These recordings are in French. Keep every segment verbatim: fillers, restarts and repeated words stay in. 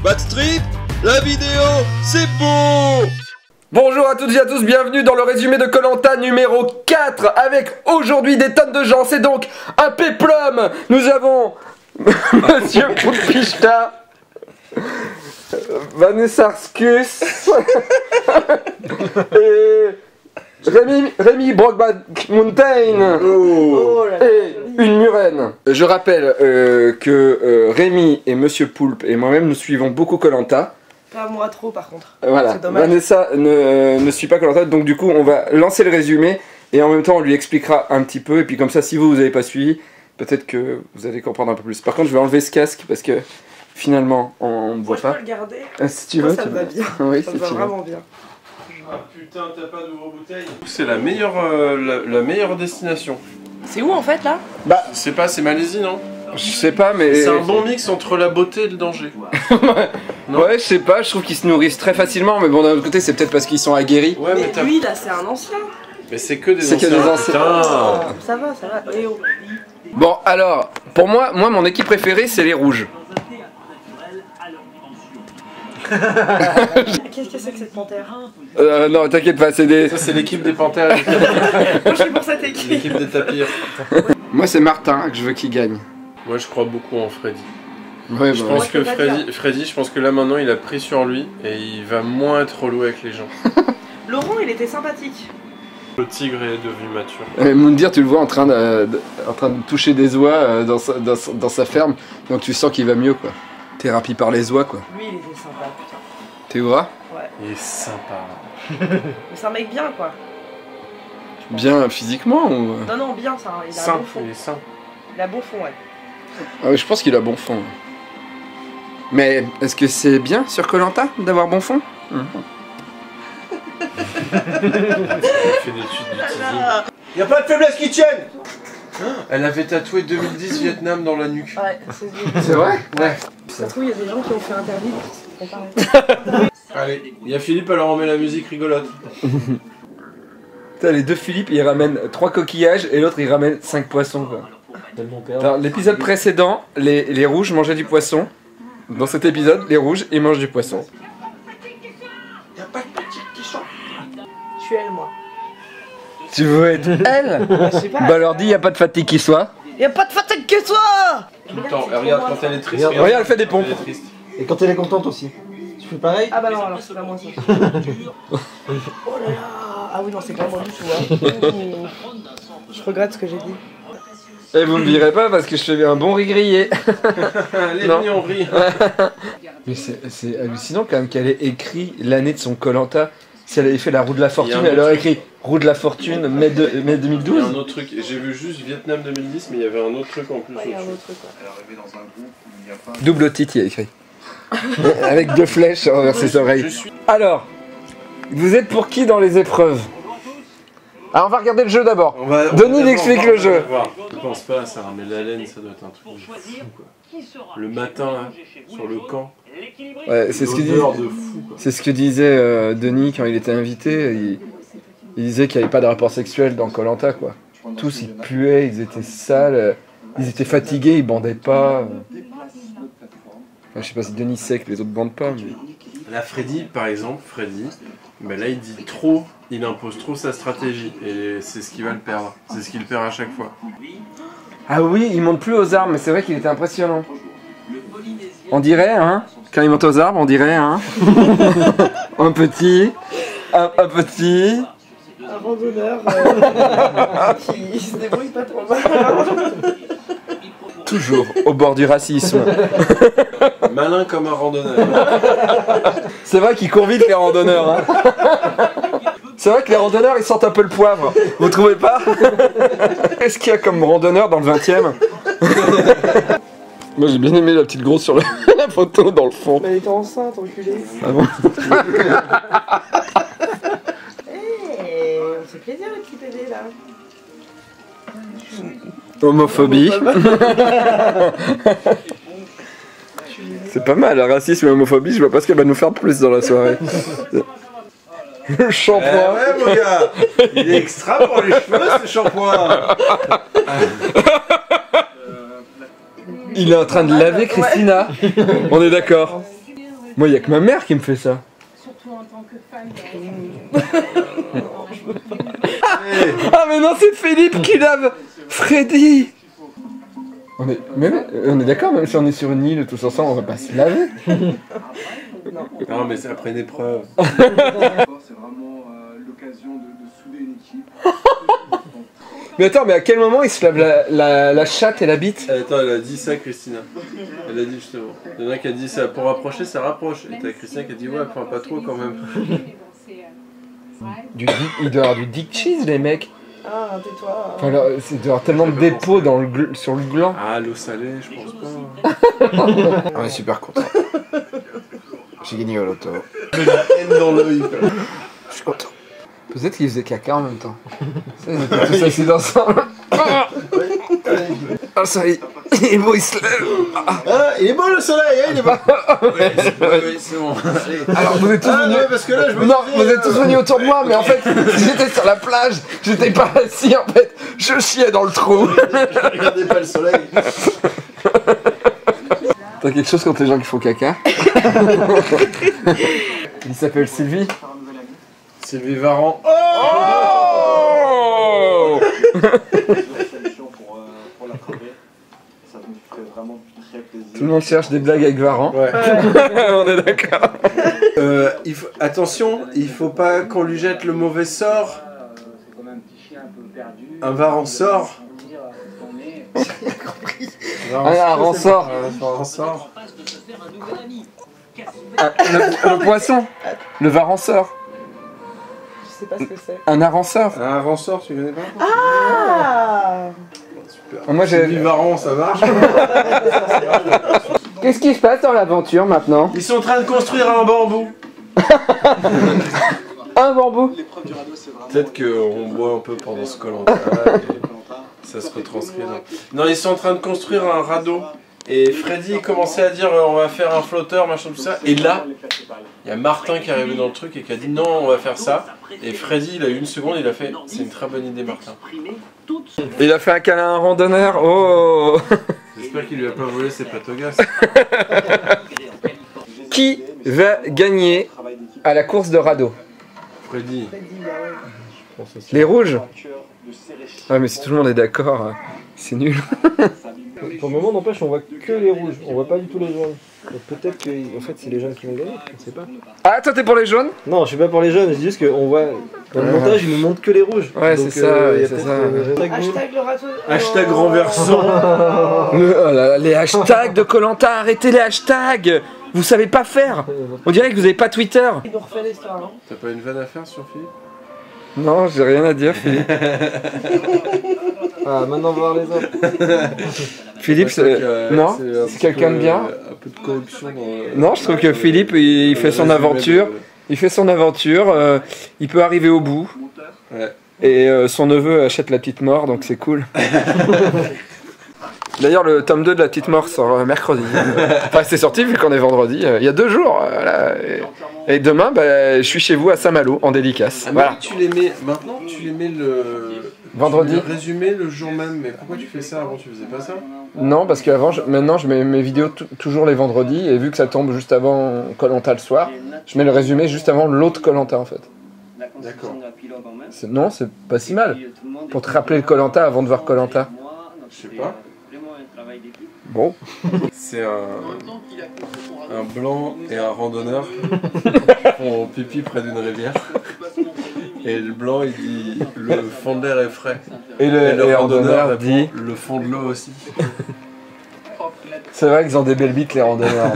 Backstreet, la vidéo, c'est beau. Bonjour à toutes et à tous, bienvenue dans le résumé de Koh Lanta numéro quatre avec aujourd'hui des tonnes de gens, c'est donc un péplum. Nous avons Monsieur Poulpichta, Vanessa Arscus et Rémi, Rémi Brockback Mountain Oh. et une murène. Je rappelle euh, que euh, Rémi et Monsieur Poulpe et moi-même nous suivons beaucoup Koh Lanta. Pas moi trop par contre. Voilà, C'est dommage. Vanessa ne, euh, ne suit pas Koh Lanta, donc du coup on va lancer le résumé et en même temps on lui expliquera un petit peu et puis comme ça si vous vous avez pas suivi, peut-être que vous allez comprendre un peu plus. Par contre je vais enlever ce casque parce que finalement on ne voit Moi, pas. je peux le garder. Ah, si tu Moi, veux, ça tu me va veux. bien. Oui, Ça si me va tu veux. vraiment bien. Ah putain, t'as pas d'ouvre-bouteille. C'est la meilleure, euh, la, la meilleure destination. C'est où en fait là? Bah, Je sais pas, c'est Malaisie, non? je sais pas, mais. C'est un bon mix entre la beauté et le danger. Non. Ouais, je sais pas, je trouve qu'ils se nourrissent très facilement, mais bon, d'un autre côté, c'est peut-être parce qu'ils sont aguerris. Ouais, mais, Mais t'as. lui là c'est un ancien. Mais c'est que des C'est que anciens. des anciens. Putain. Ça va, ça va. Eh oh. Bon, alors, pour moi, moi, mon équipe préférée, c'est les rouges. Qu'est-ce que c'est que cette panthère? Euh, non, t'inquiète pas, c'est des. Ça, c'est l'équipe des panthères. Moi je suis pour cette équipe. L'équipe des tapirs. Moi, c'est Martin que je veux qu'il gagne. Moi, je crois beaucoup en Freddy. Ouais, Je bah, pense Moi, je que peux pas Freddy, dire. Freddy, je pense que là maintenant, il a pris sur lui et il va moins être relou avec les gens. Laurent il était sympathique. Le tigre est devenu mature. Euh, Moundir, tu le vois en train de, de- en train de toucher des oies euh, dans, sa, dans, sa- dans sa ferme, donc tu sens qu'il va mieux, quoi. Thérapie par les oies, quoi. Lui il était sympa putain. T'es oies? Ouais. Il est sympa. Mais c'est un mec bien quoi. Bien physiquement ou... Non non bien ça. Il a un Sain, bon fond. il est sain. Il a bon fond ouais. Ah oui, je pense qu'il a bon fond. Mais est-ce que c'est bien sur Koh Lanta d'avoir bon fond? Il fait des études du teasing. Y a pas de faiblesse qui tienne. Elle avait tatoué deux mille dix Vietnam dans la nuque. Ouais, c'est C'est vrai? Ouais. Ça se trouve il y a des gens qui ont fait interdit qui se font pareil. Allez, il y a Philippe, alors on met la musique rigolote. Putain, les deux Philippe, ils ramènent trois coquillages et l'autre il ramène cinq poissons, quoi. Alors, l'épisode précédent, les, les rouges mangeaient du poisson. Dans cet épisode, les rouges, ils mangent du poisson. Y a pas de petite qui sont. Je suis elle moi. Tu veux être elle? Je sais pas. Bah alors dis, y a pas de fatigue qui soit. Y a pas de fatigue que toi. Tout le temps. Regarde quand elle est triste. Regarde, elle fait des pompes. Elle est triste. Et quand elle est contente aussi. Tu fais pareil? Ah bah non alors c'est pas moi ça. Oh là là. Ah oui non c'est pas moi du tout hein. Je regrette ce que j'ai dit. Et vous me virez pas parce que je fais un bon riz grillé. Les Non. mignons rient. Mais c'est c'est hallucinant quand même qu'elle ait écrit l'année de son Koh Lanta. Si elle avait fait la roue de la Il y fortune, a un elle aurait autre écrit roue de la fortune, mai, de, mai Il y a un deux mille douze. autre truc. J'ai vu juste Vietnam deux mille dix, mais il y avait un autre truc en plus. Ouais, il y a un au-dessus. autre truc quoi. Double titre, il y a écrit. Avec deux flèches envers ses oreilles. Je suis. Alors, vous êtes pour qui dans les épreuves? Ah, on va regarder le jeu d'abord. On va- on Denis, va il explique voir, le jeu. on va voir. Je pense pas à ça, mais la laine, ça doit être un truc de fou, quoi. Le matin, là, sur le camp. Ouais, c'est ce que L'odeur disait, de fou, quoi. c'est ce que disait euh, Denis quand il était invité. Il, il disait qu'il n'y avait pas de rapport sexuel dans Koh Lanta, quoi. Tous ils puaient, ils étaient sales, euh, ils étaient fatigués, ils bandaient pas. euh. Enfin, je sais pas si Denis sait que les autres bandent pas, mais. Là, Freddy, par exemple, Freddy, ben là, il dit trop, il impose trop sa stratégie. Et c'est ce qui va le perdre. C'est ce qu'il perd à chaque fois. Ah oui, il monte plus aux arbres, mais c'est vrai qu'il était impressionnant. On dirait, hein, quand il monte aux arbres, on dirait, hein, un petit, un, un petit. Un randonneur euh, qui se débrouille pas trop mal. Toujours au bord du racisme. Malin comme un randonneur. C'est vrai qu'ils courent vite les randonneurs. Hein. C'est vrai que les randonneurs ils sentent un peu le poivre. Vous trouvez pas? Qu'est-ce qu'il y a comme randonneur dans le vingtième? Moi j'ai bien aimé la petite grosse sur le- la photo dans le fond. Mais elle était enceinte, enculé. Ah bon? Hey, on fait plaisir le petit bébé là. Homophobie. C'est pas mal, la racisme et homophobie, je vois pas ce qu'elle va nous faire de plus dans la soirée. Le shampoing. ouais mon gars. Il est extra pour les cheveux ce shampoing. Il est en train de laver Christina. On est d'accord. Moi, y a que ma mère qui me fait ça. Surtout en tant que fan. Ah mais non, c'est Philippe qui lave Freddy. On est, même, on est d'accord, même si on est sur une île tous ensemble, on va pas se laver. Non, mais c'est après une épreuve. C'est vraiment euh, l'occasion de, de souder une équipe. Mais attends, mais à quel moment il se lave la, la, la chatte et la bite? Attends, elle a dit ça, Christina. Elle a dit justement. Il y en a qui a dit ça pour rapprocher, ça rapproche. Et t'as Christina qui a dit ouais, enfin pas trop quand même. Du dick, il doit y avoir du dick cheese, les mecs. Ah, tais-toi. Enfin, alors, il doit y avoir tellement de dépôts dans le gl- sur le gland. Ah, l'eau salée, je pense pas. On est super content. J'ai gagné au loto. J'ai la haine dans l'œil. Je suis content. Peut-être qu'ils faisaient caca en même temps. Ça, ils étaient tous assis ensemble. Ah, ça y est, il est beau, il se lève. Ah, il est beau le soleil, hein, il est beau. Oui, c'est bon. Allez. Alors, vous êtes tous Ah venus. ouais, parce que là, je me Non, disais, vous êtes tous euh, venus autour de moi, mais en fait, j'étais sur la plage, j'étais pas assis en fait, je chiais dans le trou. Regardez pas le soleil. T'as quelque chose contre les gens qui font caca? Il s'appelle Sylvie. Sylvie Varan. Oh Pour la trouver, ça me fait vraiment très plaisir. Tout le monde cherche des blagues avec Varan. Ouais. On est d'accord. Euh, il faut... Attention, il faut pas qu'on lui jette le mauvais sort. C'est comme un petit chien un peu perdu. Un Varan sort. Un Varan sort. Un Varan sort. Ah, le, le poisson. Le Varan sort. Je sais pas ce que c'est. Un aranceur. Un Varan sort, tu connais pas? Ah Super. Ah, moi, j'ai- Sylvie Varan, ça marche. Qu'est-ce qui se passe dans l'aventure maintenant? Ils sont en train de construire un bambou. Un bambou. L'épreuve du radeau, c'est vraiment. Peut-être qu'on boit un peu pendant ce Koh-Lanta et ça se retranscrit. Non. non, ils sont en train de construire un radeau. Et Freddy commençait à dire euh, on va faire un flotteur, machin, tout ça. Et là, il y a Martin qui est arrivé dans le truc et qui a dit non, on va faire ça. Et Freddy, il a eu une seconde, il a fait c'est une très bonne idée, Martin. Il a fait un câlin à un randonneur. Oh. J'espère qu'il lui a pas volé ses pâtes au gaz. Qui va gagner à la course de radeau? Freddy. Les rouges? Ah mais si tout le monde est d'accord, c'est nul. Pour le moment, n'empêche, on voit que les rouges, on voit pas du tout les jaunes. Donc peut-être que en fait, c'est les jeunes qui vont gagner, on sait pas. Ah toi t'es pour les jaunes? Non, je suis pas pour les jeunes, je dis juste qu'on voit. Dans le Ouais. montage, ils nous montrent que les rouges. Ouais, Donc, c'est ça, euh, ouais, y a c'est peut-être, ça. euh, hashtag nul. Hashtag le râteau. Hashtag renversant. Le- oh là là, les hashtags de Koh-Lanta, arrêtez les hashtags. Vous savez pas faire. On dirait que vous avez pas Twitter. Il nous refait l'histoire, hein. T'as pas une vanne à faire sur Philippe? Non, j'ai rien à dire, Philippe. Ah, maintenant voir les autres. Philippe, Ouais, c'est vrai c'est... que, euh, non, un c'est petit quelqu'un de peu, bien. euh, Un peu de corruption dans. euh, Non, je trouve que Philippe, il, il fait le son résumé aventure. de- Il fait son aventure. euh, il peut arriver au bout. Ouais. Et euh, son neveu achète la petite mort, donc c'est cool. D'ailleurs, le tome deux de la petite mort sort euh, mercredi. Enfin, c'est sorti vu qu'on est vendredi. euh, Il y a deux jours. euh, voilà. Et, et demain, bah, je suis chez vous à Saint-Malo en dédicace. Ah, mais Voilà. tu les mets. Maintenant, tu les mets le. Vendredi. Tu le résumé le jour même. Mais pourquoi tu fais ça avant? Tu faisais pas ça? Non, parce qu'avant, je- maintenant, je mets mes vidéos tou- toujours les vendredis. Et vu que ça tombe juste avant Koh-Lanta le soir, je mets le résumé juste avant l'autre Koh-Lanta en fait. D'accord. C'est- Non, c'est pas si mal. Pour te rappeler le Koh-Lanta avant de voir Koh-Lanta. Je sais pas. Bon. C'est un, un blanc et un randonneur qui font pipi près d'une rivière. Et le blanc il dit le fond de l'air est frais. Et le, Et le et randonneur randonneur répond dit... le fond de l'eau aussi. C'est vrai qu'ils ont des belles bites les randonneurs.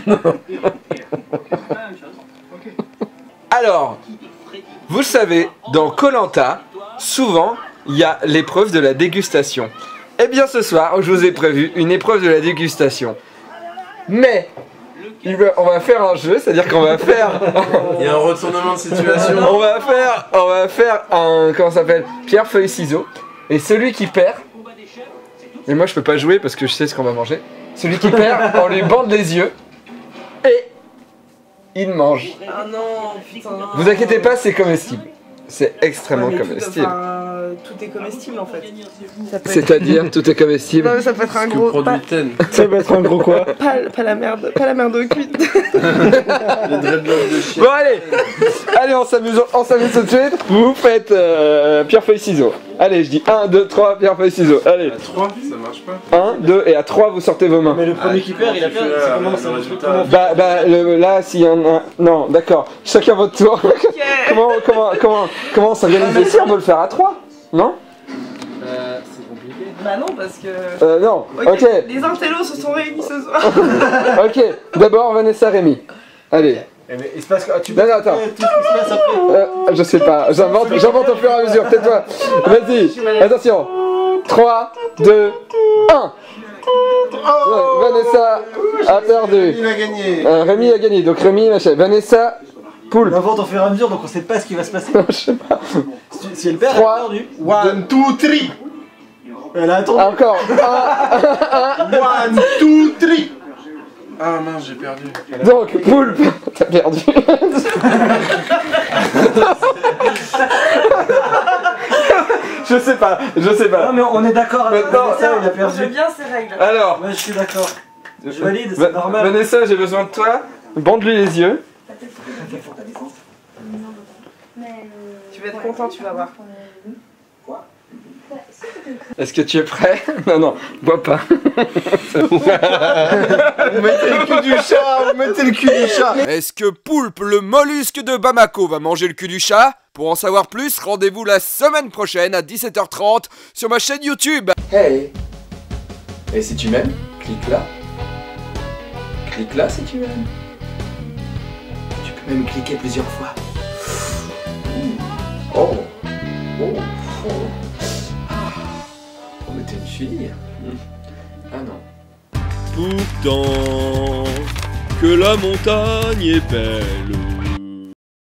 Alors, vous le savez, dans Koh-Lanta, souvent, il y a l'épreuve de la dégustation. Eh bien ce soir, je vous ai prévu une épreuve de la dégustation. Mais, il va- on va faire un jeu, c'est-à-dire qu'on va faire... Il y a un retournement de situation. on va faire, on va faire un... Comment ça s'appelle? Pierre, feuille, ciseaux. Et celui qui perd... Et moi je peux pas jouer parce que je sais ce qu'on va manger. Celui qui perd, on lui bande les yeux. Et... il mange. Ah non, putain. Vous inquiétez pas, c'est comestible. C'est extrêmement Ouais, mais tout- comestible. enfin, tout est comestible en fait. Ça peut être- C'est-à-dire, tout est comestible. Non, mais ça peut être un Que gros. produit Pas, Ten. Ça va être un gros quoi? pas, pas la merde, pas la merde cuite. Les dreadlocks de chien. Bon allez, allez on s'amuse, on s'amuse tout de suite. Vous faites euh, pierre feuille ciseaux. Allez, je dis un, deux, trois, pierre feuille ciseaux. Allez, À trois, ça marche pas. un, deux et à trois vous sortez vos mains. Mais le premier Ah, qui perd, il a tu perdu. fais C'est là, comment le ça? résultat. Comment- Bah, bah le- là s'il y en a, non, d'accord. Chacun votre tour. comment, comment, comment, comment on s'organise ici? On peut le faire à trois, non? Euh, c'est compliqué. Bah non, parce que. Euh, non. Ok, Ok, les intellos se sont réunis ce soir. ok. D'abord Vanessa, Rémi. Allez. Eh, mais il se passe quoi? Tu Non, non, attends. tout ce qui se passe après. Euh, je sais pas, j'invente, j'invente au fur et à mesure, tais-toi. Vas-y, attention. trois, deux, un. Vanessa a perdu. Il a gagné. Euh, Rémi a gagné, donc Rémi machin. Vanessa, On poule. invente au fur et à mesure, donc on sait pas ce qui va se passer. Je sais pas. Si, si elle perd, Trois. elle a perdu. One, two, three. Elle a attendu. Encore. Un. One, two, three. Ah mince, j'ai perdu. Donc, poule, t'as perdu. Je sais pas, je sais Non pas. mais on est d'accord avec Maintenant, ça, il a Je perdu. bien ces règles. Alors, Moi je suis d'accord. Je valide, Va- c'est normal. Vanessa, j'ai besoin de toi. Bande-lui les yeux. Tu vas être content, tu vas voir. Est-ce que tu es prêt? Non, non, bois pas. Vous mettez le cul du chat, vous mettez le cul du chat. Est-ce que Poulpe, le mollusque de Bamako, va manger le cul du chat? Pour en savoir plus, rendez-vous la semaine prochaine à dix-sept heures trente sur ma chaîne YouTube. Hey! Et si tu m'aimes, clique là. Clique là si tu m'aimes. Tu peux même cliquer plusieurs fois. Oh! Oh! Oh! On mettait une fille. Ah non. Pourtant, que la montagne est belle.